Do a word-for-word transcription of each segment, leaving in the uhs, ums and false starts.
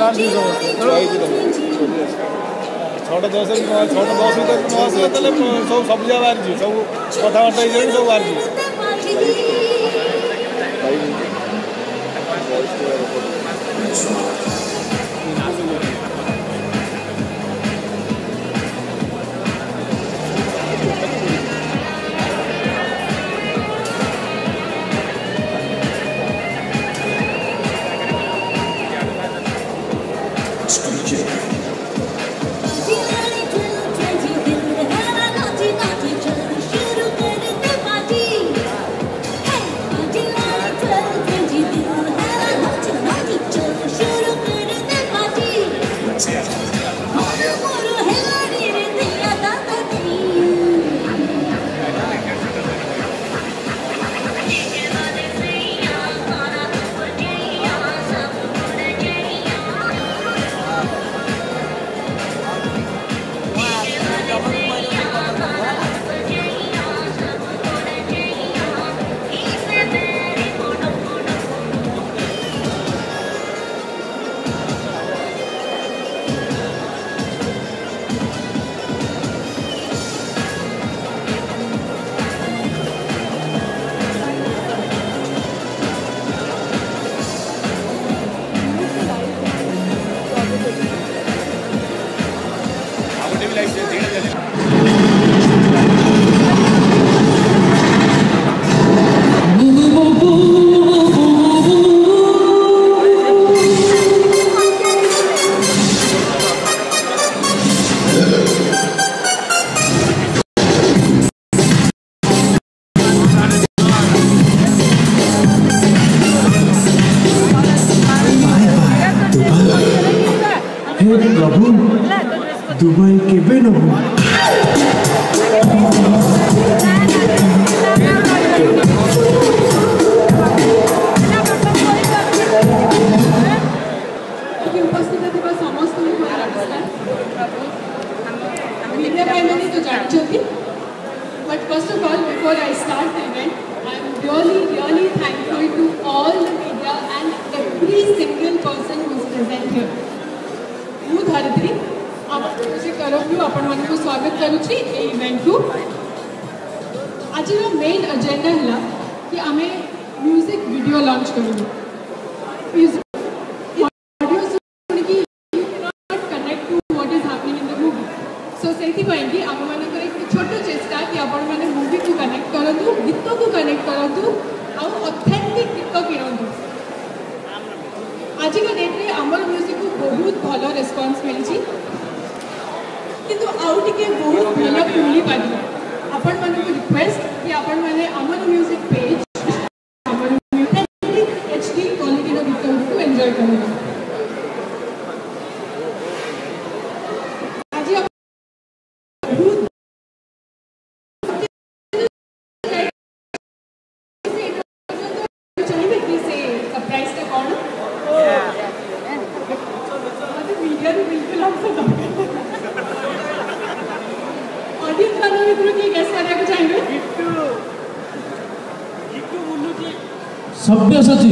बाहर छटा दस छटा दस भर न आसले सब सब जगह बाहर सब कथबार्ता सब बाहर प्रभु दुबई केबे Nabu But first of all, before I start the event, I am really, really thankful to all the media and every single person who is present here. ମୁଁ ଧରିତ୍ରୀ ଆପଣଙ୍କ ତରଫରୁ ଆପଣମାନଙ୍କୁ ସ୍ୱାଗତ କରୁଛି ଏହି ଇଭେଣ୍ଟକୁ। ଆଜିର ମେନ୍ ଏଜେଣ୍ଡା ହେଲା କି ଆମେ ମ୍ୟୁଜିକ୍ ଭିଡ଼ିଓ ଲଞ୍ଚ କରିବୁ। ଅଡ଼ିଓ ଶୁଣିକି you cannot connect to what is happening in the movie. So ସେଇଥିପାଇଁ କି ଆମମାନଙ୍କର ଗୋଟେ ଛୋଟ ଚେଷ୍ଟା କି ଆପଣମାନେ ମୁଭିକୁ କନେକ୍ଟ କରନ୍ତୁ, ଗୀତକୁ କନେକ୍ଟ କରନ୍ତୁ ଆଉ ଅଥେଣ୍ଟିକ୍ ଗୀତ କିଣନ୍ତୁ। आजिका डेट्रे आमर म्यूजिक को बहुत भल रेस्पॉन्स मिली किंतु आउ टिके बहुत भल मिल पार आपण मान रिक्वेस्ट कि आपण माने आमर म्यूजिक पेज आमर म्यूजिक एचडी क्वालिटी रो गीत को एंजॉय करबा। आज चाहिए कि से सरप्राइज का कौन बिल्कुल आपको ऑडियंस वालों में ग्रुप की गेस करने को चाहेंगे गिट्टू गिट्टू बोलू जी सभ्य सची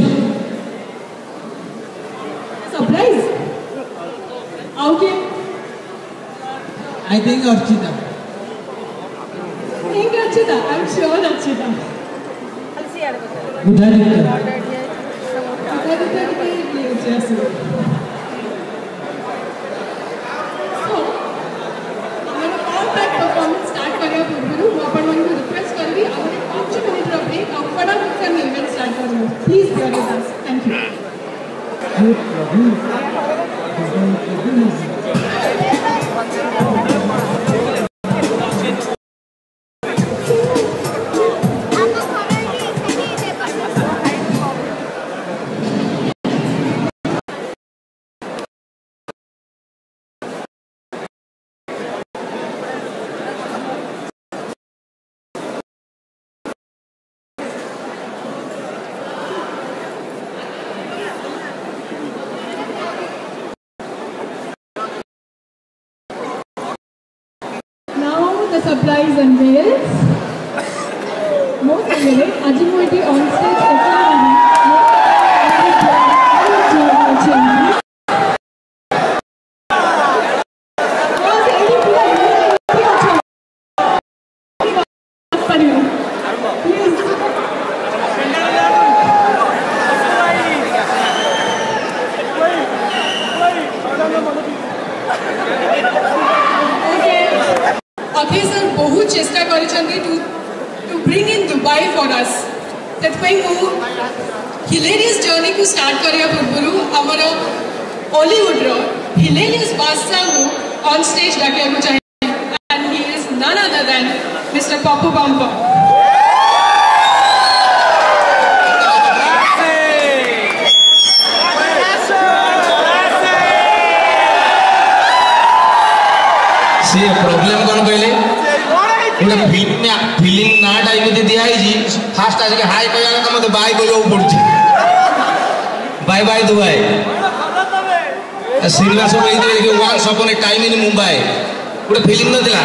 surprise okay I think Archita think Archita I am sure Archita बुझा दिया बुझा दिया कि ये जैसे परफॉर्मेंस स्टार्ट करने पूर्व आपण मन को रिक्वेस्ट करबी आ पाँच मिनिट रो ब्रेक आ फटाफट से इवेंट स्टार्ट करू please bear with us thank you. हे प्रभु The surprise unveils. Most Aji Moiti on stage. Hilarious journey को स्टार्ट करिया पूर्व हमर हॉलीवुड रो हिलेरियस बादशाह को ऑन स्टेज डाकिया को चाहिए and he is none other than mister Pappu bumper. से प्रॉब्लम कौन कहले गोटे फिल्म फिल्म नाटा एमती दिखाई फास्ट आज हाई कह मत बाय कहू पड़ुଛି बाय बाय दुबई सिनेमा सब once upon a time in Mumbai गोटे फिल्म नथिला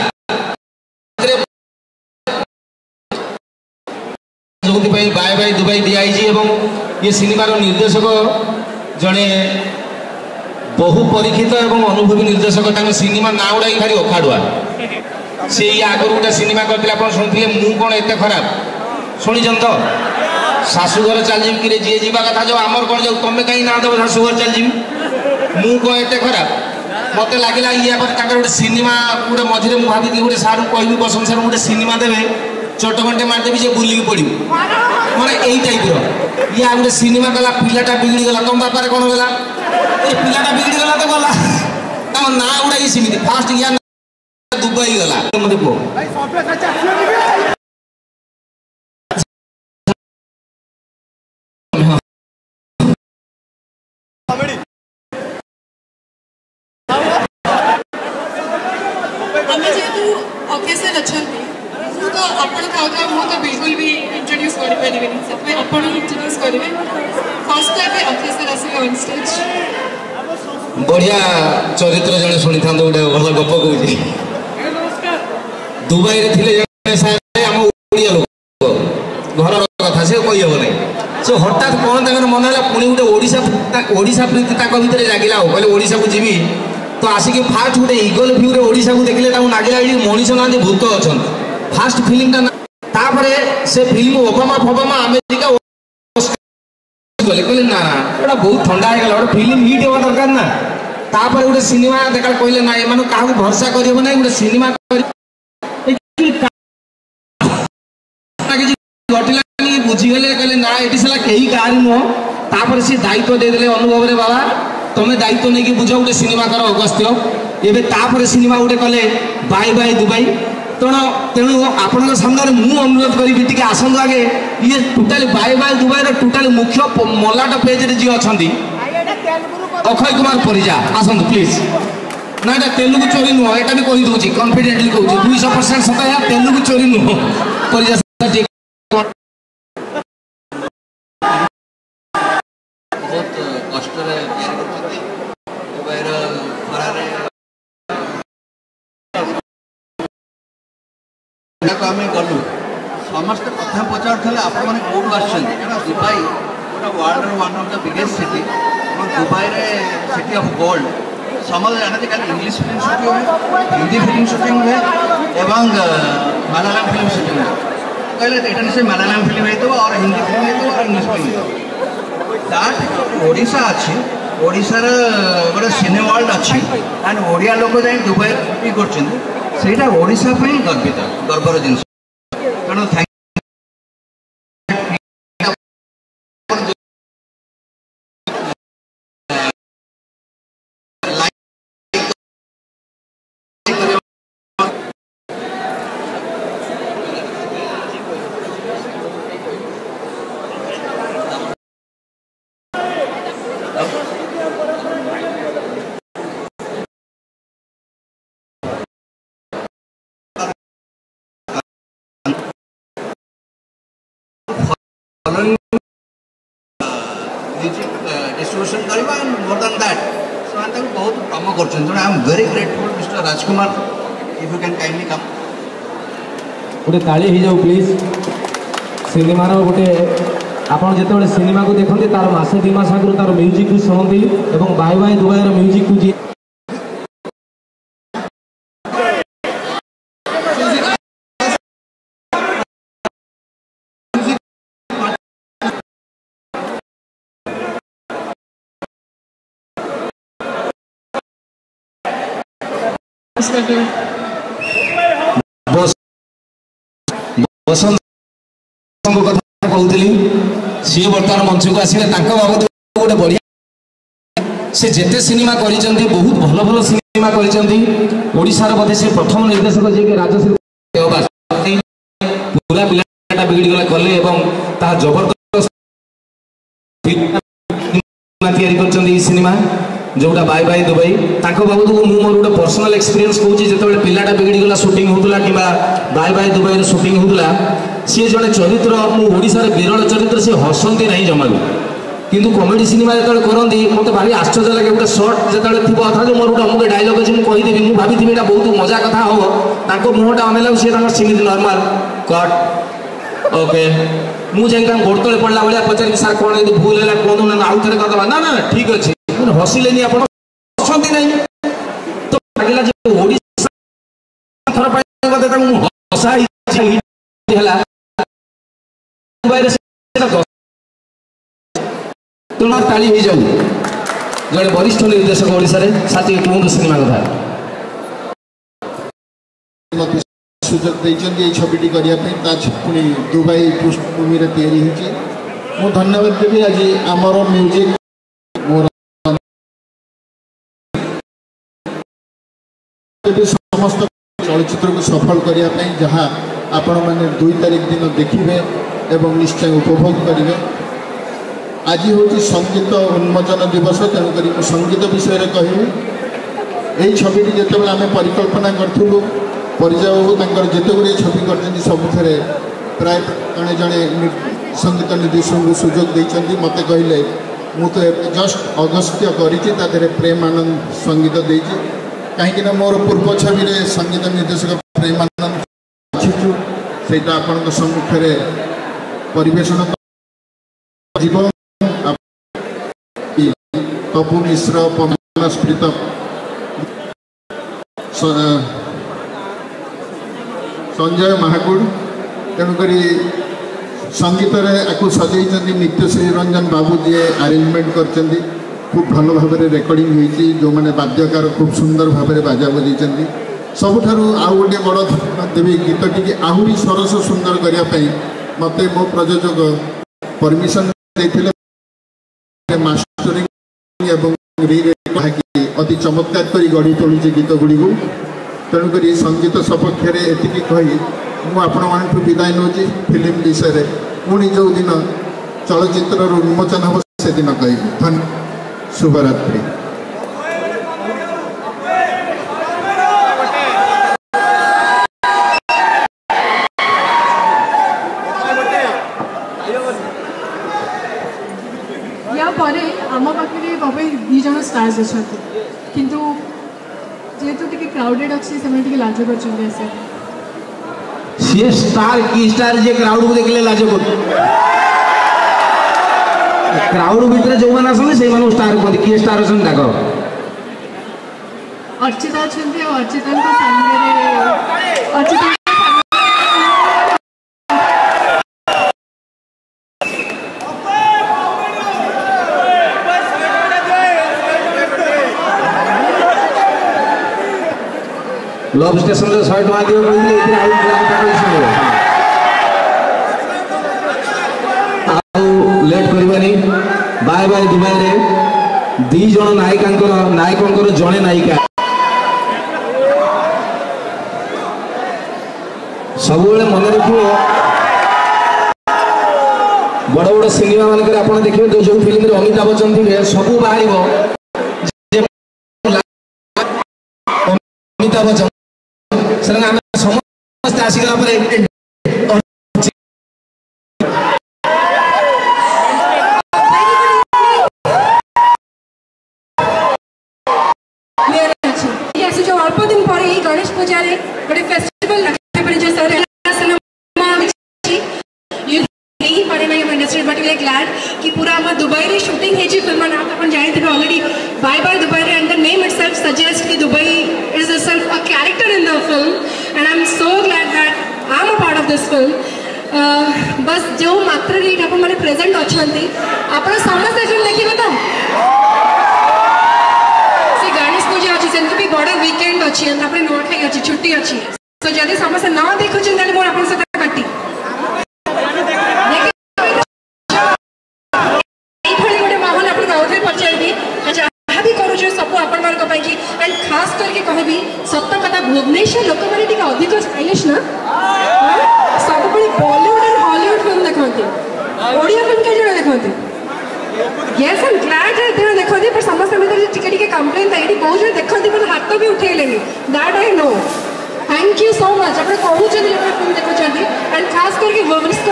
जो बाय बाय दुबई दिखाई ये सिनेमार निर्देशक जड़े बहु परीक्षित एवं अनुभवी निर्देशक सिनेमा ना गुड़ा भारी अखाड़ुआ सी आगुरी गोटे सिनेमा करते आप शुणुते मु कौन एत खराब शुणीचन तो शाशुघर चलजी कि जी जा कथा जो आमर कौन जाऊ तुम कहीं ना देव शाशुघर चलजी मु कौन एत खराब मत लगे ये गोटे सिनेमा गोटे मझे मुझे भाभी गोटे सार कह बसंत सार गोटे सिनेमा देवे चटकंटे मारदेवी जे बुलिक पड़ू मैंने यही टाइप ये गोटे सिनेमा गला पिलाटा बिगड़ी गला तुम बापार कौन गला ये पिलाटा बिगड़ी गला तो गला तुम ना गुड़ा ये सेमती फास्ट या दुबई गला मत कह ओकेजन अच्छा तो आपण था मु तो बिल्कुल भी इंट्रोड्यूस कर परिबे नहीं सब आपण इंट्रोड्यूस करिवे फर्स्ट टाइम पे ओकेजन आसी ऑन स्टेज बढ़िया चरित्र जने सुनी था गोटे भल गप कहूँ दुबई रे थिले जने सारे हम ओडिया लोक घर कथा से कहि हो नै से हठात कोन तकर मन होला पुणी गोटे ओडिसा ओडिसा प्रीति ताक भीतर जागिला हो कहले ओडिसा को जीवी तो आसिक फास्ट गोटे इगल व्यू रे ओडिसा को देखले ताऊ नागिला एडी मनीष ना भूत अछन फास्ट फिल्म टा तापरे से फिल्म ओबामा फोबामा अमेरिका कहले ना ना एटा बहुत ठंडा है गला फिल्म हिट होवा दरकार ना तापरे गोटे सिनेमा देखा कहले ना एमानु काहू भरोसा करियो नै गोटे सिनेमा बुझीगले कहले ना ये साला कहीं कार नुह तापर सी दायित्व देदेले अनुभव रे बाबा तुम्हें दायित्व नहीं कि बुझ गोटे सिनेमा कर अगस्त्य एवं तापर सिनेमा गोटे कले बाय बाय दुबई तेणु तेणु आपण सामने मु अनुरोध करी टी आसतु आगे ये totally bye bye Dubai totally मुख्य मलाट पेज रे जी अच्छा अक्षय कुमार परिजा आसतु प्लीज ना ये तेलुगु चोरी नुह यहाँ भी कही दूसरी कन्फिडेंटली कहूँ दुई परसेंट सत तेलुगु चोरी नुह परिजा बहुत कष्ट दुबईर खरारे आम गलु समस्त कथा पचार आपण मैंने कौटू आसुबई गोटे world one of the biggest city Dubai city of gold समझ जानते खाली इंग्लिश फिल्म शूटिंग हुए हिंदी फिल्म शूटिंग हुए एवं मलयालम फिल्म शूटिंग हुए कहले यहाँ से मलयालम फिल्म हो और हिंदी फिल्म हो और इंग्लिश फिल्म हो ओडिशा अच्छी ओडिशार गोटे सिने वर्ल्ड अच्छी एंड ओडिया लोक जाए दुबई भी कर ओडिशा गर्वित गर्वर जिन तेणु डिस्ट्रीब्यूशन करवा and more than that so I am बहुत काम करछन I am very grateful mister Rajkumar if you can kindly come गोटे ताली हो जाऊ प्लीज सिनेमार गोटे आपन जेतेबेले सिनेमा को देखते तार मासे दि मास आगु तार म्यूजिक को सुनती एवं बाय बाय दुबई रो म्यूजिक को जी बसंत कथा कहूली सी बर्तमान मंच को आसवे बाबद गोटे बढ़िया से जेते सिनेमा करिसेंती बहुत भल भल सिनेमा करिसेंती ओडिशार बोधे से प्रथम निर्देशक जे के राजश्री पूरा पिलाटा बिगड़ी गला कले एवं ता जबरदस्त सिनेमा तैयारी करछंती ई सिनेमा जोटा बाय बाय दुबई ताको बाबू को मु मोर गोटे पर्सनल एक्सपीरियंस कहूँ जिते पिलाटा बिगड़ी गला शूटिंग होतला कि बाय बाय दुबई शूटिंग होतला सी जड़े चरित्र मुशार विरल चरित्र सी हसंती नहीं जमा किंतु कमेडी सिनेमा जो करती मत भारी आश्चर्य लगे गोटे सर्ट जो थी अथा जो मोर गोटे अमुक डायलग अच्छे मुझे कहीदेवी मुझे भाभी बहुत मजा कथा हम मुहटा अनेला सी सीमित नर्माल कट ओके मुझे गोड़ तले पड़ा भाया पचार सार कौन यदि भूल है कहूँ ना आउ थे करदे ना ना ठीक अच्छे हसिले आप हसंती नहीं तो लगे थर हसा तुम ताली हो जाऊ जड़े वरिष्ठ निर्देशक ओडिशा रे साथी कहूँ सिनेमा कथा सुजोग देइचंदी छविटी करिया पुणी दुबई पृष्ठभूमि तैयारी होची मु धन्यवाद देवी आज आमर म्यूजिक मोर समस्त चलचित्र को सफल करने जहाँ आपण मैंने दुई तारीख दिन देखिए एवं निश्चय उपभोग करेंगे आज हूँ संगीत उन्मोचन दिवस तेणुक संगीत विषय कहबी यही छविटी जिते आम परिकल्पना करूँ परिचय बाबू जिते गुड़े छवि कर सबुथे प्राय जड़े जड़े संगीत निर्देशक को सुजोग देते मत कहले मुझे जस्ट अगस्त्य कर प्रेम आनंद संगीत देती कहीं मोर पूर्व छवि संगीत निर्देशक प्रेम आनंद से आपण सम्मुखें परिवेशन तपु मिश्र पवन स्मृत संजय महाकुड़ तेणुक संगीत आपको सजाई नित्यश्री रंजन बाबू जी आरेंजमेंट कर खूब भल भाव रेकर्डिंग होती जो मैंने वाद्यकार खूब सुंदर भाव बाजा बजाई सबुठार आउ गोटे बड़ धन्यवाद देवी गीत टी आहरी सरस सुंदर करने मत मो प्रयोजक परमिशन देते मास्टरिंग अति चमत्कार कर गढ़ी तोली गीत गुड़ी को तेणुक संगीत सपक्ष एति कही मुझे विदाय नौ फिल्म विषय पुणी जो दिन चलचित्र उन्मोचन हम से दिन कह धन्यवाद शुभरात्रि। आम पाखे बाबा दी जन स्टार्स अच्छा किंतु जेहेतु टी क्राउडेड अच्छे से लाज कर सी स्टार की स्टार जे क्राउड को देखले लाज कर क्राउड भितर जो मैंने आसते से स्टार कहते किए स्टार अच्छा डाक अर्चिता अच्छा अर्चिता अर्चिता लव स्टेशन रे सौ टका दियो लेट करबानी बाय बाय दुबई रे दी जन नायिका नायकों जड़े नायिका सब मन रखिए बड़ बड़ सिनेमा मानक आप देखिए जो जो फिल्म अमिताभ बच्चन थे सब बाहर अमिताभ बच्चन समस्त आसिगला जो अल्प दिन पर गणेश पूजा गोटे festival industry but we are glad कि पूरा हम दुबई रे शूटिंग है जी फिल्म ना अपन जानते हैं ऑलरेडी बाय बाय दुबई रे and the name itself suggest कि Dubai is itself a character in the film and I'm so glad that I'm a part of this film. uh, बस जो मात्र रीड अपन माने प्रेजेंट अछंती आपण समस्त जन देखिबे तो से गणेश पूजा अछि सेन भी बड़ा वीकेंड अछि तापर नोखाई अछि छुट्टी अछि तो जदी समस्त ना देखु चिंता मोर अपन से काटी भी पचारि जहाँ भी करुँ सब आपण मानी एंड खास करके कहबी सत कथा भुवनेश्वर लोक मैंने अधिक स्टाइलिश ना सब बॉलीवुड एंड हॉलीवुड फिल्म देखते ओडिया फिल्म कई जन देखते यस आई एम ग्लैड जे देखते पर समस्त टिके टिके कंप्लेन था ये बहुत जन देखते मतलब हाथ भी उठेले that I know thank you so much आप कहूँ फिल्म देखुं एंड खास करके भुवनेश्वर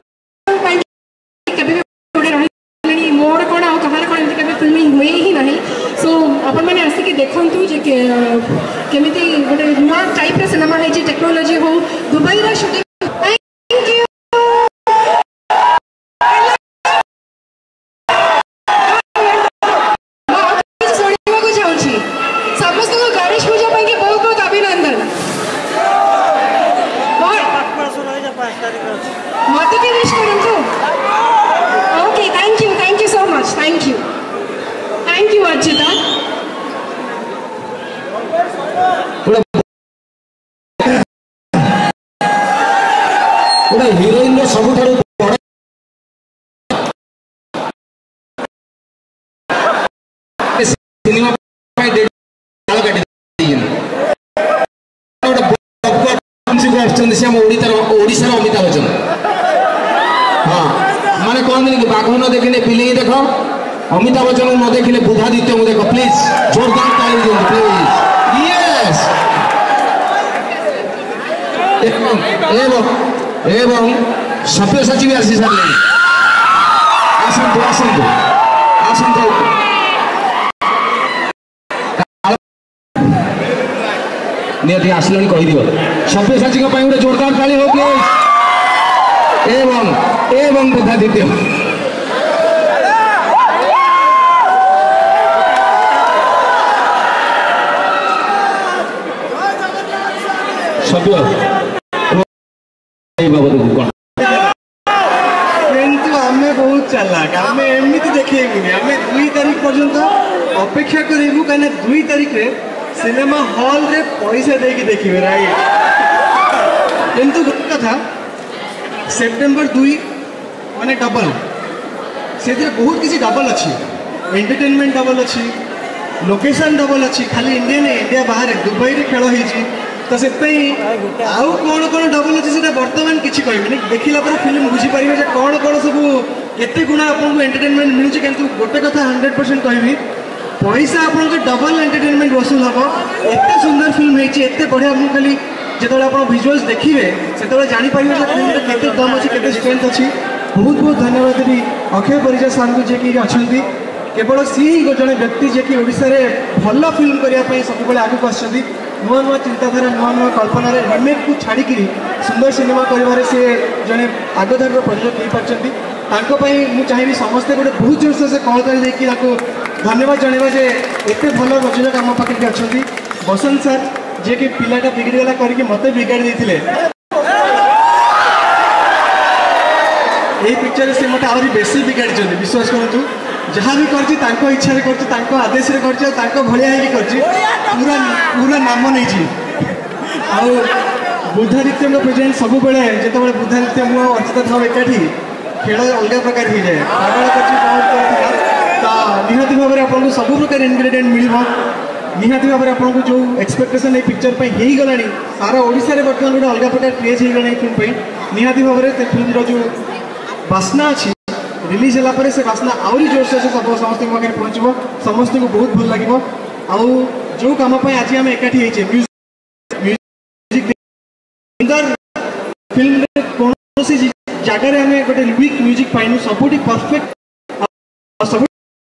मोर कौन आ कहार कौन एमती केबे फिल्मिंग हुए ही नहीं सो आपण मैंने आसिक देखु जे केमी गोटे नुआ टाइप सिनेमा है टेक्नोलोजी हो दुबई रा शूटिंग थैंक यू समस्त गणेश पूजा बहुत बहुत अभिनंदन मत भी विश करूँ okay thank you thank you so much thank you thank you Archita heroine सब सिनेमा ओडिशा अमिताभ बच्चन हाँ माने कहते कि बाघ न देखने पिले देख अमिताभ बच्चन न देखने बुधादित्य को देख प्लीज जोरदार ताली दियो प्लीज यस एवं एवं सब्यसाची भी आसी सारे आसतु आसतु आसतु निहती आसलनी कहीदिव सब्यसाची गोटे जोरदार ताली हो प्लीज एवं एवं बुधादित्य सभ्य आमे बहुत चालाक आमे एमती देखेबुनी आमे दुई तारीख पर्यंत अपेक्षा करूँ कहीं दुई तारीख रे सिनेमा हॉल रे पैसा देकी देखिए राइट किंतु गोटे कथा सेप्टेम्बर दुई माने डबल से बहुत किसी डबल अच्छी एंटरटेनमेंट डबल अच्छी लोकेशन डबल अच्छी खाली इंडिया नहीं इंडिया बाहर दुबई रे खेल होती तो से आउ कौन कौन डबल अच्छी से बर्तमान किसी कहबी देखला पर फिल्म बुझीपारे कौन कौन सब केते गुणा आपको एंटरटेनमेंट मिलूँ किंतु गोटे कथा हंड्रेड परसेंट कहबी पैसा आप डबल एंटरटेनमेंट वसूल हम एत सुंदर फिल्म होते बढ़िया मुझे खाली जो आप भिजुआल्स देखिए से जापर फिल्म केते दम अच्छी केते स्ट्रेंथ अच्छी बहुत बहुत धन्यवाद देवी अक्षय परिजा सार को जी अच्छा केवल सी ही जड़े व्यक्ति जी कि ओडिशा रे भल फिल्म करने सब आगे आसुँच नुआ नुआ चिंताधारा नुआ नुआ कल्पना रिमेक को छाड़ी सुंदर सिनेमा कर जड़े आगधार प्रयोजक हो पार्टी मुझे चाहिए समस्ते गोटे बहुत जोर से कल कर धन्यवाद जनवा जे एते भल प्रयोजक आम पाखे अच्छा बसंत सर जी कि पिलाटा बिगड़गला करके मत बिगाड़ी देते यही पिक्चर से मत आहरी बेसी बिगाड़ी विश्वास करूँ जहाँ भी कर इच्छा कर आदेश कर भाया पूरा पूरा नाम नहीं बुधादित्य प्रेजेंट सब बेले जो बुधादित्य मुझे अर्चिता था एकाठी खेल अलग प्रकार हो जाए तो निहाती भाव में आपको सब प्रकार इनग्रेडिएंट मिल निहाती भाव में आपको जो एक्सपेक्टेशन ये पिक्चर हो गला सारा ओडिशा बर्तमान गोटे अलग प्रकार क्रेज हो गला फिल्म निहाती भाव में फिल्म जो बास्ना अच्छी रिलीज है से बास्ना आहरी जोर से सब समस्त पाखे पहुँचो समस्त को बहुत भल लगे आउ जो कम आज आम एकाठी म्यूजिक फिल्म कौन जगह आम गोटे वीक म्यूजिक पाइनु सब परफेक्ट सब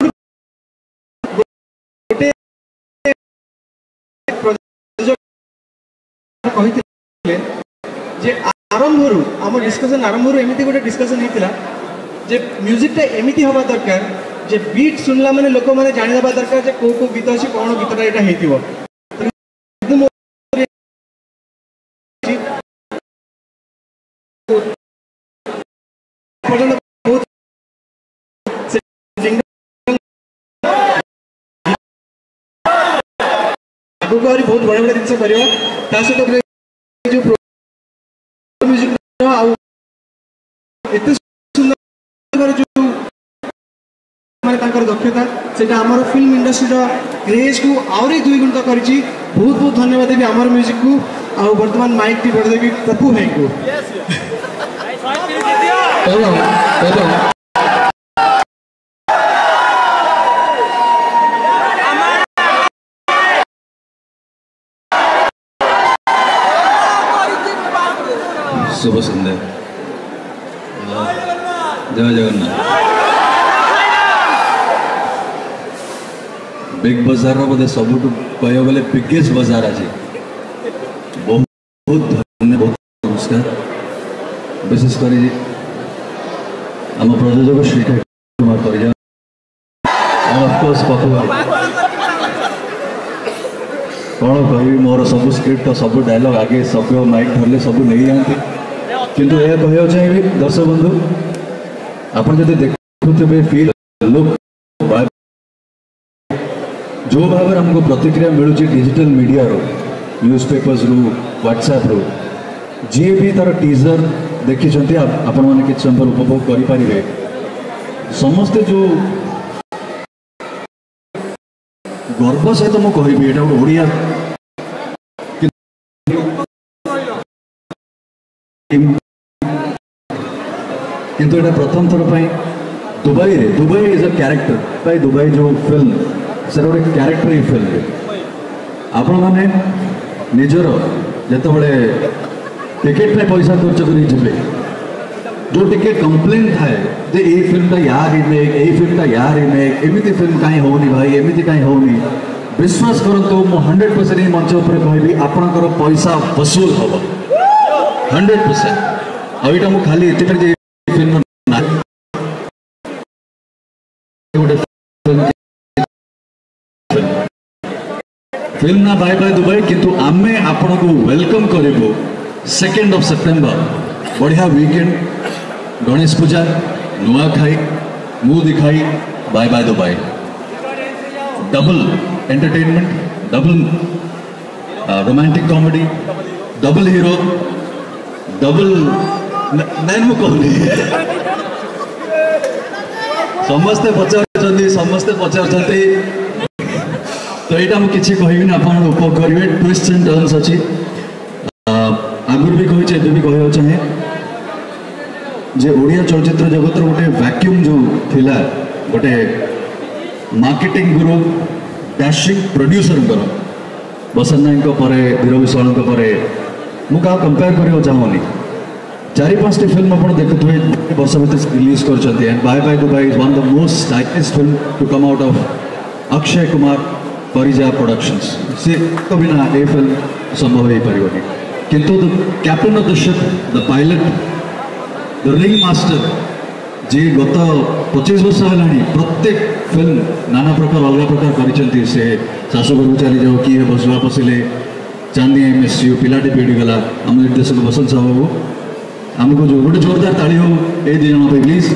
आरंभ आम डिस्कसन आरंभ एमती गोटे डिस्कसन होता जे म्यूजिकटा एमती हवा दरकार जे बीट सुनला माने लोक माने जानिबा दरकार जे को को गीत अछि कोन गीतटा एटा हेतिबो बहुत बड़ा बड़ा जिन कर सहित जो म्यूजिक एत सुंदर जो माने दक्षता सेटा आमर फिल्म इंडस्ट्री क्रेज को आहरी दुई गुण करी। बहुत बहुत धन्यवाद देवी आमर म्यूजिक को आ बर्तमान माइक टी बड़ देवी पप्पू भाई को। शुभ संध्या जय जगन्नाथ। बिग बजार बोधे सब कह गले बिगेस्ट बजार आज बहुत धन्यवाद बहुत नमस्कार। विशेषकर आम प्रयोजक श्रीकांत कुमार परिजा ऑफकोर्स पप्पू भाई कौन कह मोर सब स्क्रिप्ट सब डायलॉग आगे सब माइक धरले सब नहीं जाती किंतु यह कहना चाहिए दर्शक बंधु आप देखुवे फील लुक जो भाव में हमको प्रतिक्रिया मिलूँ डिजिटल मीडिया रो न्यूज़ पेपर्स रु व्हाट्सएप रु जी भी तार टीजर देखी आपण मैंने किसी समय उपभोग करें समस्ते जो गर्व सहित मुझे कहबी यहाँ गोटे ओडिया किंतु ये प्रथम थर पर दुबई रे दुबई इज अ कैरेक्टर भाई दुबई जो फिल्म सर गोटे कैरेक्टर ही फिल्म आपण मैंने निजर जिते टिकेट में पैसा खर्च कर जो टिके कंप्लेन थाए जे ये फिल्म या रिमेक ये फिल्म या रिमेक एमती फिल्म कहीं होनी भाई एमती कहीं होनी विश्वास करूँ मु हंड्रेड परसेंट ये मंच पर कहबी आपणकर पैसा वसूल हम हंड्रेड परसेंट आईटा मुझे खाली ये फिल्म फिल्म ना बाय बाय दुबई किंतु आमे आपण को वेलकम करिबो सेकेंड ऑफ सेप्टेम्बर बढ़िया वीकेंड गणेश पूजा नुआखाई मुँह दिखाई bye bye Dubai double entertainment double romantic comedy double hero double नैन कहनी समस्ते पचार समस्ते पचार तो यहाँ मुझे किसी कहबी आप उपभोग करेंगे ट्विस्ट एंड टर्न्स अच्छी आगुरी भी कही भी कहना चाहे जे ओडिया चलचित्र जगत गोटे वैक्यूम जो थिला गोटे मार्केटिंग गुरु डैशिंग प्रोड्यूसर बसंत नायक पर धीर विशाल मुझे कंपेयर करने चाहूनी चारि पांचटी फिल्म आप देखुए वर्ष भर रिलीज कर bye bye Dubai is one the most stylish film to come out of Akshay Kumar Parija productions सी तो बिना ये फिल्म संभव हो पारे किंतु the captain of the ship the pilot the ring master ji गत पच्चीस वर्ष है प्रत्येक फिल्म नाना प्रकार अलग प्रकार कर शाशु घर चली जाओ किए बसवा पशिले चांदी एम एस यू पिलाटी पीड़ीगला आम निर्देशक बसंत साहू आमको जो गोटे जोरदार ताली हो ये दी जन प्लीज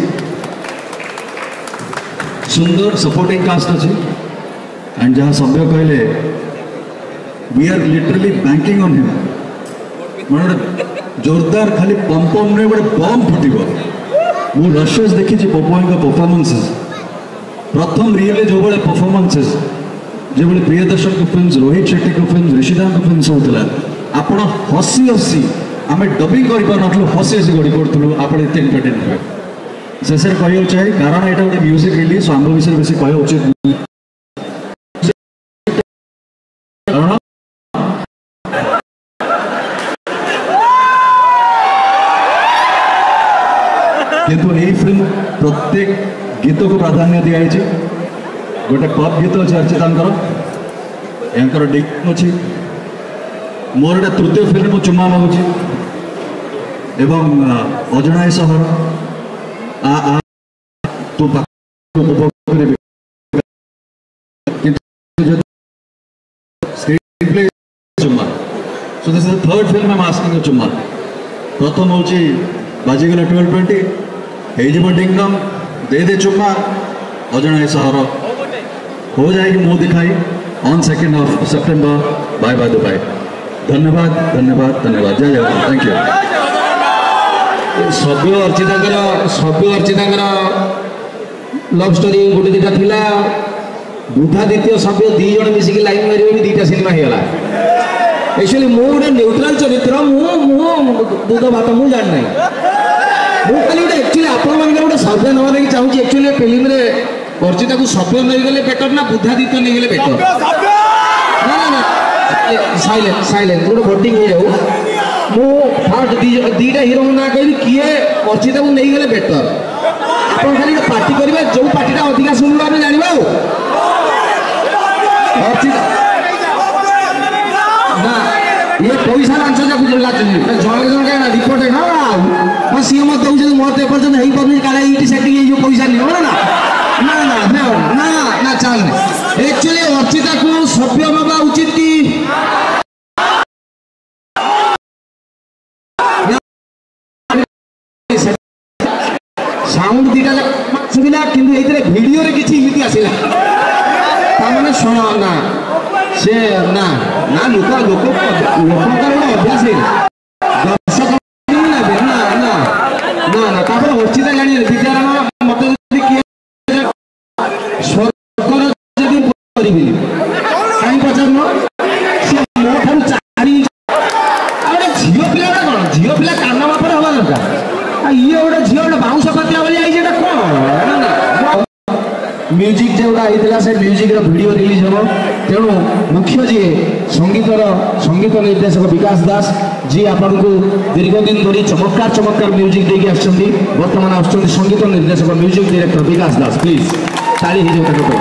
सुंदर सपोर्टिंग कास्ट अच्छी एंड जहाँ सभ्य कहले we are literally banking on him मैं जोरदार खाली पंपम रे गोटे बम फुटब मु रशेस देखी पप्पू परफॉर्मेंसेस प्रथम रियल जो भाई परफॉर्मेंसेस जो भाई प्रियदर्शन को फिल्म रोहित शेट्टी को फिल्म ऋषिदान को फिल्म होता आपण हसी हसी आम डबिंग कर हसी हसी गड़ी पड़ू आप एंटरटेन हुए शेष कह चाहे कारण यहाँ गोटे म्यूजिक रिलीज आम विषय बेस कह उचित किंतु यही फिल्म प्रत्येक गीत को प्राधान्य दिखाई गोटे पप गीत अच्छे अर्चिता यांकर डिक्शन अच्छी मोर गोटे तृतीय फिल्म चुमा मागुची एवं अजनाय सहर आ आ तो उपभोग करेंगे स्क्रीन प्ले चुमा so this is the third film I am asking चुमा प्रथम हूँ बाजीगला ट्वेल्व ट्वेंटी हो डिंगम दे दे चुम्मा अजनाय सहर हो जाएगी मुँह दिखाई on second of September bye bye Dubai धन्यवाद धन्यवाद धन्यवाद जय जगन्नाथ थैंक यू सभ्य अर्चिता सभ्य अर्चिता लव स्टोरी गोटे दुटा थिला बुद्धादित्य सभ्य दी जन मिसिक लाइन मारे भी दीटा सिनेमा होगा एक्चुअली मु गोटे न्यूट्राल चरित्र मु मु दूध भात मु जान ना मु खाली गोटे एक्चुअली आपण मान गोटे सर्वे नवा देखिए चाहूँगी एक्चुअली फिल्म रे अर्चिता को सभ्य नहीं गले बेटर ना बुद्धादित्य नहीं गले बेटर ना ना ना साइलेंट साइलेंट गोटे भोटिंग हो जाऊ मु फास्ट दीटा हिरो ना कहि किए अर्चिता को नहीं गले बेटर आपण खाली पार्टी करबे जो पार्टीटा अधिका सुनलो हम जानिबा अर्चिता ना ये पैसा लांच जा गुजरला जन जन का रिपोर्ट है ना मैं सीएम दउ जे मत पर्यंत हेई पबनी काले इटी सेटिंग ये जो पैसा नहीं हो ना ना ना ना ना ना चल एक्चुअली अर्चिता को सभ्य बाबा उचित की साउंड दीटा सुविला किंतु एथरे वीडियो रे किछि इमिति आसिला तामने सुन ना से ना ना लोक लोक लोककर अभ्यास है दर्शक ना ना ना ना ना तापर अर्चिता जानि विद्याराम मत जदि किए स्वर्गर जदि करिबि काई पचारनो से मो ठारू चारि अरे झियो पिला ना कोन झियो पिला कान्ना मापर हवा दरकार ये गोटे झील गोटे बाउंस पतिया बोली आई कौन म्यूजिक जोटा होता से म्यूजिक वीडियो रिलीज हम तेणु मुख्य जी संगीतर संगीत निर्देशक विकास दास जी आपन को दीर्घ दिन धरी चमत्कार चमत्कार म्यूजिक देके आछंती वर्तमान आछंती संगीत निर्देशक music director Vikas Das please ताली ही जो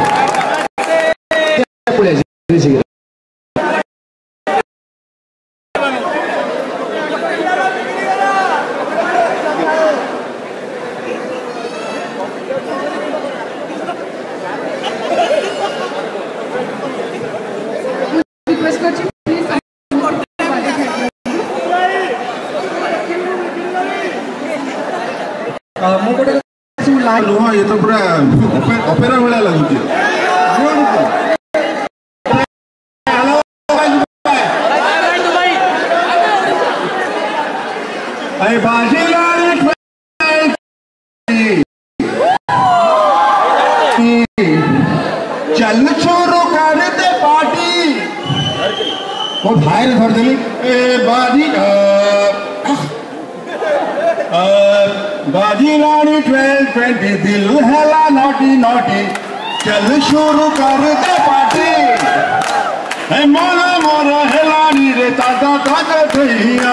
नुह ये तो पूरा अपेरा भाया लगुच चल छोरो कर दे पार्टी वो भाई धर देली ए बाजी बाजी रानी ट्वेल्व ट्वेंटी दिल हैला नोटी नोटी चल शुरू कर दे पार्टी है मोरा मोरा हेलानी रे ताजा ताजा दहिया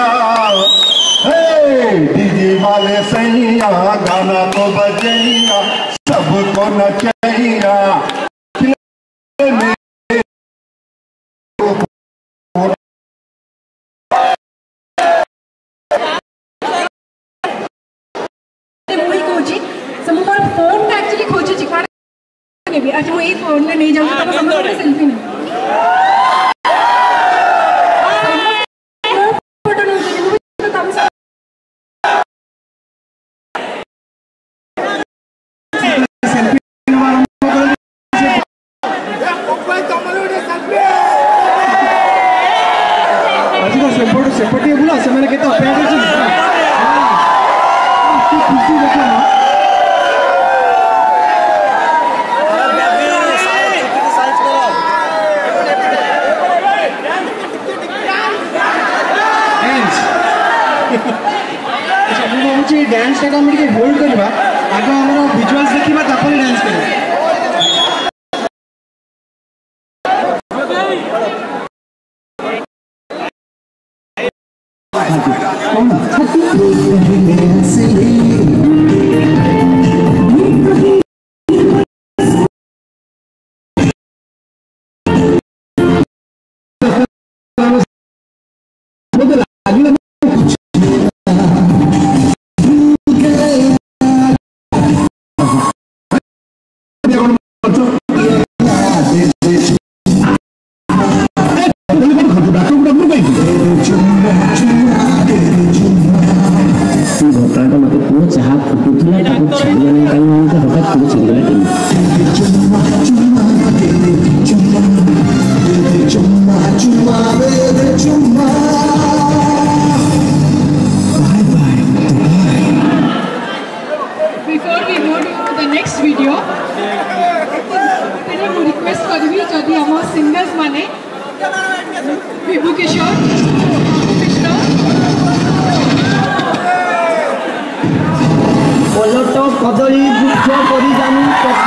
हे डीजे वाले सैया गाना तो बजैया सबको नचैया अच्छा मैं ये फोन में नहीं जाऊँगा तो समझ में सेल्फी नहीं फोटो नहीं चाहिए तो तब से सेल्फी अच्छा तो सेपट सेपट ये बोला से मैंने कहता अपेक्षा कर चुका तो खुशी देखा डांस टाइम के होल्ड करवा आगे आम विजुअल्स देखा तापर डांस कर जदि आम सिंगर्स माने विभू किशोर कृष्ण पलट कदली वृक्ष परी जानी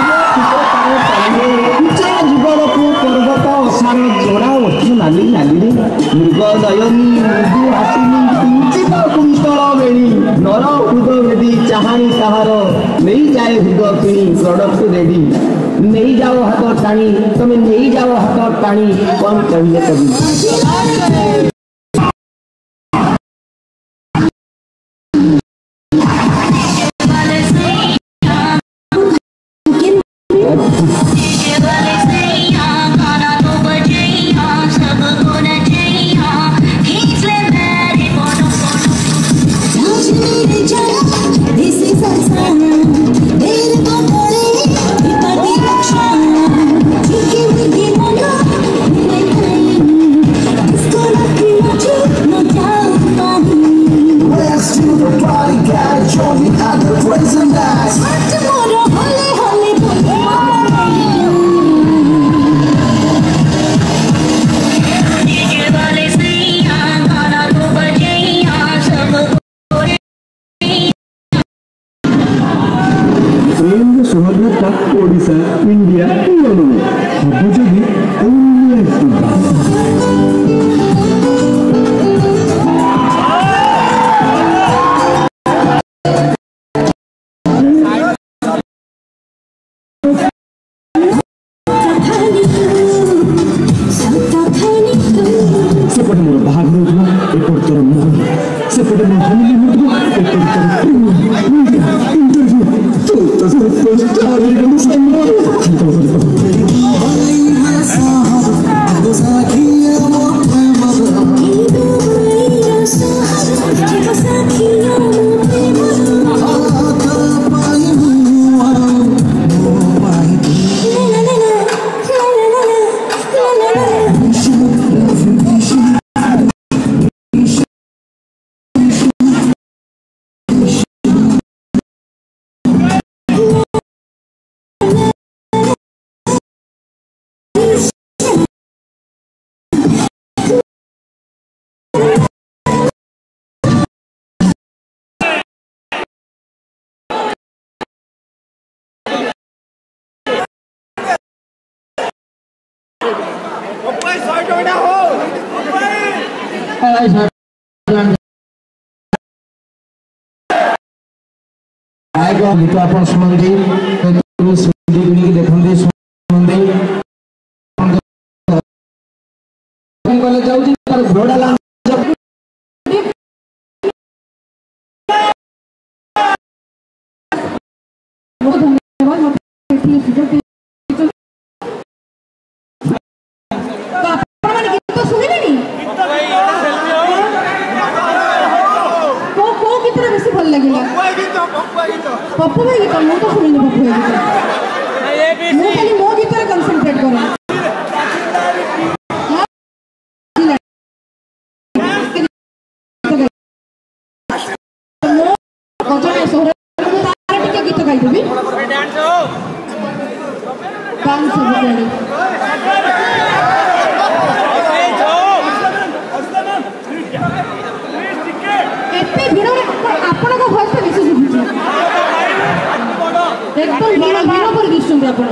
जुगल को पर्वत असार जोड़ा ओठ नाली नाली मृग दयनी मृदु हासिनी किंचित कुंतल बेणी नर हृदय भेदी चाहानी ताहार नहीं जाए हृदय किणी प्रडक्ट रेडी नहीं जाओ हाथ टाणी तुम नहीं जाओ हाथ टाणी कौन कहिए कभी ओडिशा इंडिया सब जगह सेपटे मोर बाहाघर हो एपटे तोर मोह सेपटे मोर फैमिली हो एपटे तोर इंटरव्यू तो तो सुपरस्टार के सामने आएगा गीत आप सुनते देखते सुनते घोड़ा पप्पू भाई गीत मु तो सुनी पप्पू भाई गीत मु खाली मो गीत रे कंसंट्रेट करा कजने सोहर तार टिके गीत गाई देबी डांस हो डांस हो बोली एते भिड़ आपण को भॉइस तो बेसी सुबुची एकदम हीरो हीरो पर दिसुंदी आपण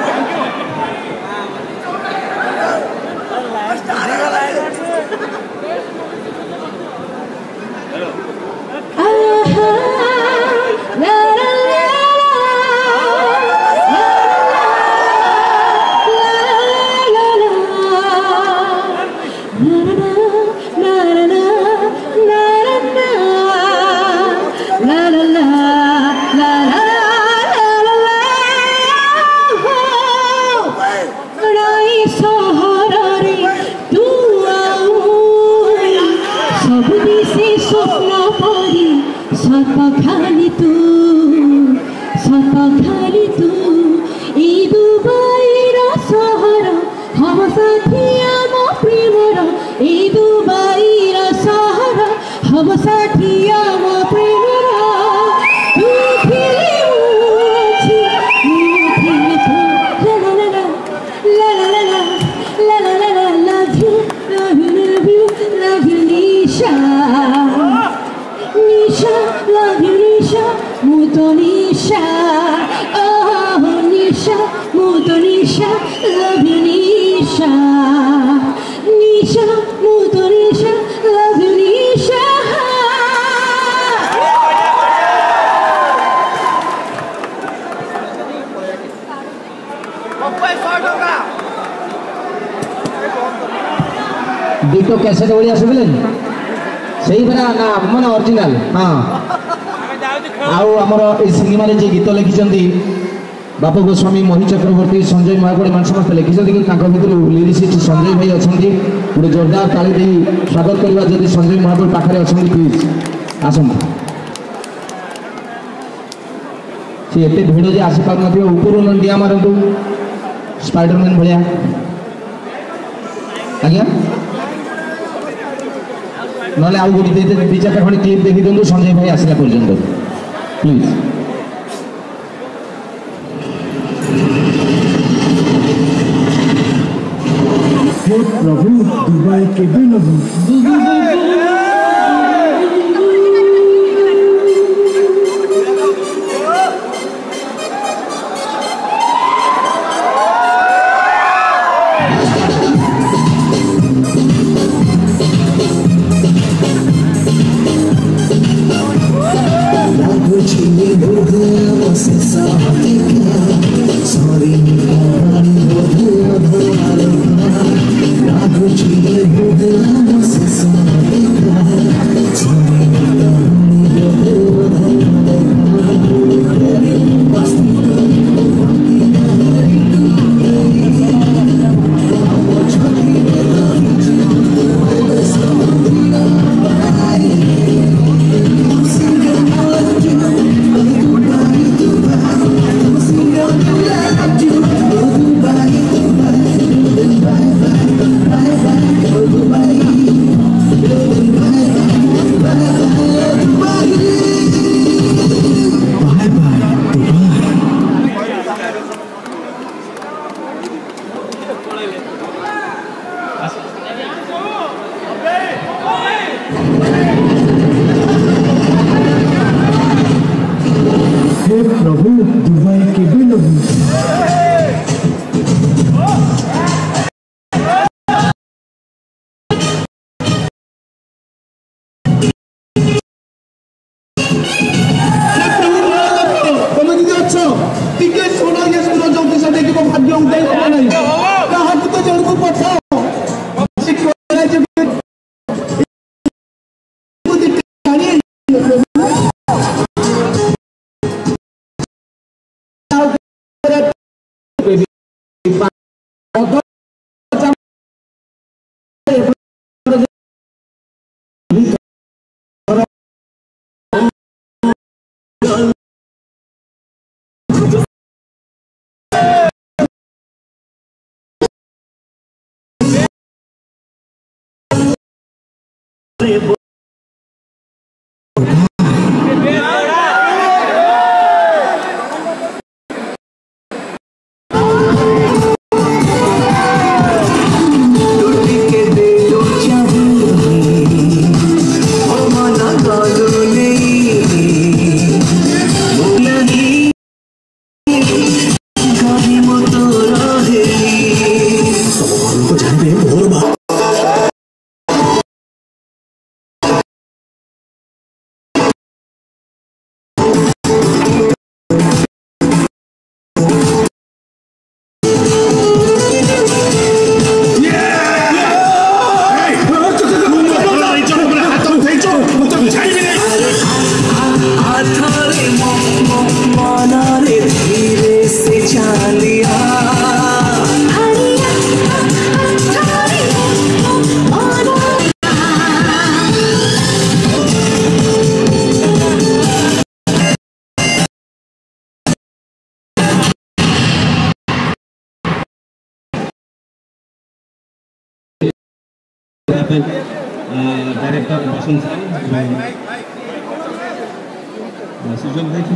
खाली तू सत खाली तू ई दुबईर सहर हम साथी आम प्रेमर ई दुबईर सहर हम साथी आम प्रेमर तू थिले मुझी तू थिले तू ला ला ला ला ला ला तो निशा ओह निशा मु तो निशा लव यू निशा निशा मु तो Nisha love you Nisha ditto cassette भाई आसुले से ना मैंने ओरिजिनाल हाँ आमर ये सिनेमा जी गीत लिखिं बाप गोस्वामी मोहित चक्रवर्ती संजय महागुड़ी मान समस्त लिखिं भर लिरिसिस्ट संजय भाई अच्छा गोटे जोरदार ताली दे स्वागत करवा जब संजय महागुड़ी पाखे अच्छा प्लीज आसतु सी एत भिड़ जे आसीपार ऊपर डिया मारतु स्पाइडरमैन भाया आज्ञा ना आउ गोटे दी चार खंड क्लिप देखी दिखाँ संजय भाई आसला पर्यटन प्लीज हे प्रभु दुबई के नबू डायरेक्टर बसंत सुजन भाई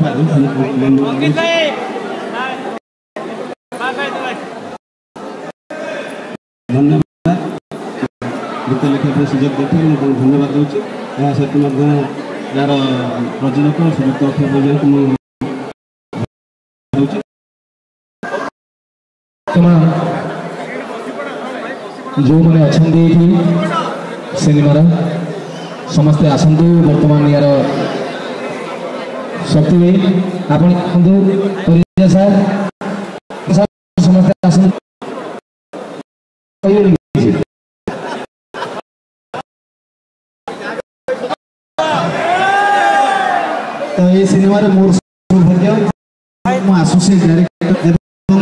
धन्यवाद गीत लिखा सुजोग देखे धन्यवाद दूसरी सहित यार प्रयोजक सुजुक्त अक्षय जो मैंने अच्छा सिनेमार समस्ते आसतु बर्तमान यार शक्ति आप सर समस्ते आसतु तो ये सिनेमा मोर सौभाग्य एसोसिएट डायरेक्टर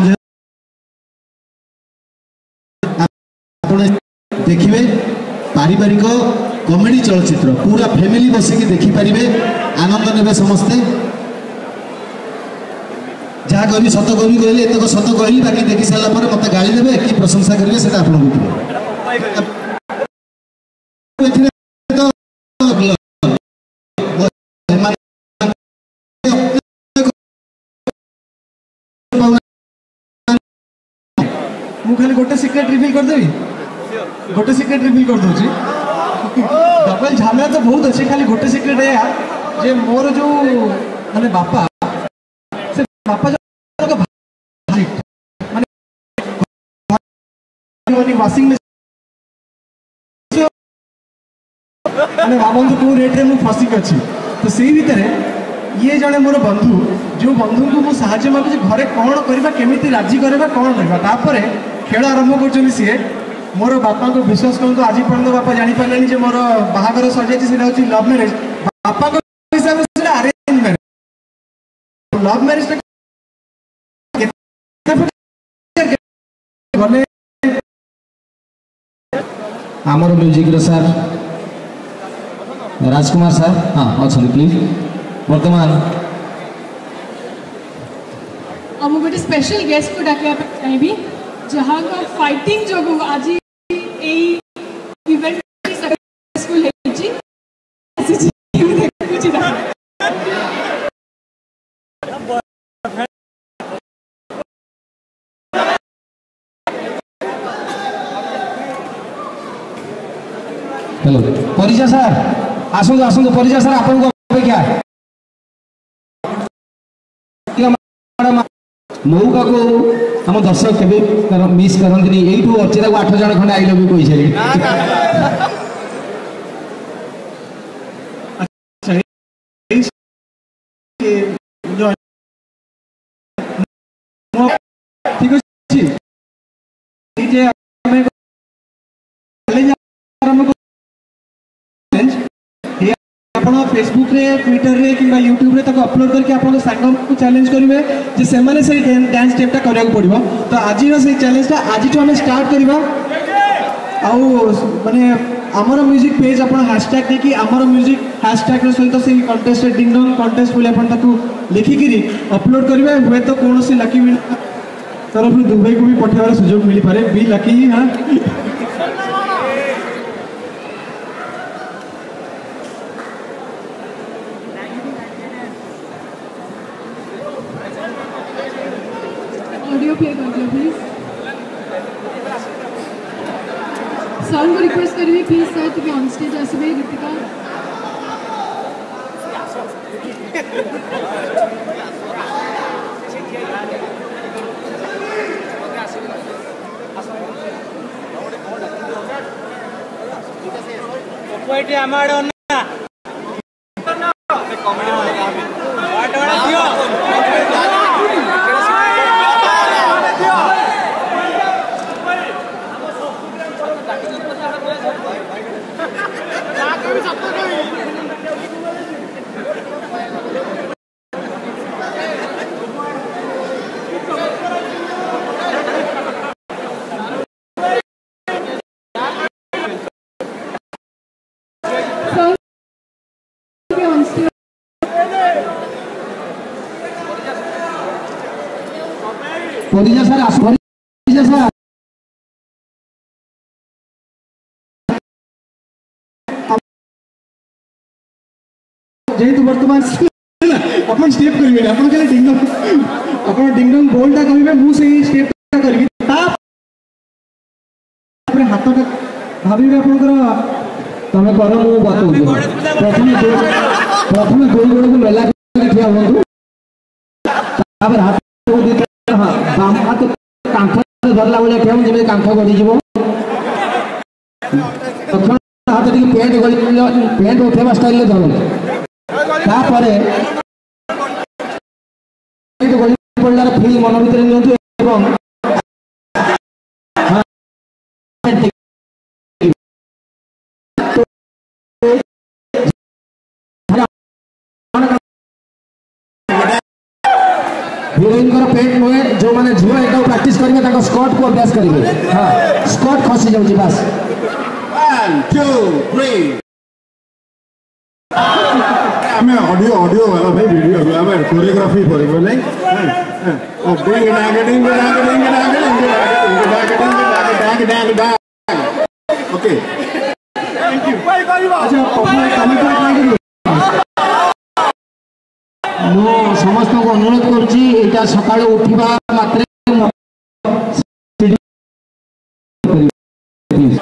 देखिए पारिवारिक कॉमेडी चलचित्र पूरा फैमिली बसिक देखिपारे आनंद ने समस्ते जहाँ कह सत कह कहले एतक सत कहली बाकी देखी सारा पर मत गाड़ी देवे कि प्रशंसा करेंगे से आपको खाली गोटे सिक्रेट रिवील करदेवी गोटे सिक्रेट रिवील कर दूसरी डबल झमेला तो बहुत अच्छे खाली गोटे सिक्रेट है जे मोर जो माने बापा से बापा जो माने वाशिंग मशीन माने भावନ୍ତୁ को रेट रे मु फसिक अछि तो सेही भितर ये जने मोर बंधु जो बंधु को मु साहाय्य मागु घरे कौन करबा केमिति राजी करबा कौन करबा तापरे खेल आरंभ कर सी मोर बापा को विश्वास करते आज पर्यटन बापा जानी पारे जे मोर बाहागर सर जाए लव मैरेज बापा हिसाब से अरेंज मैरेज लव मैरेज आमर म्यूजिक सर राजकुमार सर हाँ अच्छा प्लीज वर्तमान अब गोटे स्पेशल गेस्ट को डाकिया चाहिए जहाँ का फाइटिंग जो आज इवेंट सक्सेसफुल है जी ऐसे जी कुछ ना हेलो परिजा सर आसंतु आसंतु परिजा सर आपन को अपेक्षा मौका को हम दर्शक के मिस करते यू अर्चिता को आठ जन खंडे आई लव यू कही सारे ठीक अच्छे फेसबुक रे ट्विटर रे कि यूट्यूब रे तक अपलोड करके आपन सांग को चैलेंज करेंगे जे से माने से डांस स्टेपटा करिया पड़िबो तो आज से चैलेंजटा आज तो हमें स्टार्ट करबा आउ माने आमर म्यूजिक पेज अपन हैशटैग देखि आमर म्यूजिक हैशटैग रे सहित से कॉन्टेस्ट डिंग डोंग कॉन्टेस्ट बोले अपन ताकू लिखि करी अपलोड करबे हुए तो कौन सी लकी विन तरफ दुबई को भी पठावर सुयोग मिली पारे बी लकी हां ऑडियो प्ले कर दियो प्लीज सर को रिक्वेस्ट करिए प्लीज सर तो ऑन स्टेज आसबे गीतिका कोइटे आमाड ना कमेडी वाटवाडा दियो परिजा सर आस परिजा सर जेतु वर्तमान अपन स्टेप करिवे अपन के डिंग डोंग अपन डिंग डोंग बोलटा कहिबे मु से स्टेपटा करबी ता अपने हाथटा भाबिबे आपनकर तमे कर मु बात प्रथम प्रथम दो गोड़ को मेला ठिया हुंतु तापर हाथ को दे हां बाम हाथ कांथा धरला भाई ठेम जब कांथ गड़ीज दक्षिण हाथ टी पेंट गड़ी पेंट उठेवा स्टाइल धरत गड़ी पड़ार फिल मन भर नियंतु हिरोइन पेंट नुहे जो मैंने झील यहाँ प्राक्ट करेंगे स्कर्ट को अभ्यास करेंगे हाँ स्कर्ट खसी जाऊँगी बस आम ऑडियो ऑडियो वाला भाई वीडियो आम कोरियोग्राफी करेंगे नहीं ओके मु समस्त को अनुरोध करुँचा सका उठा मात्र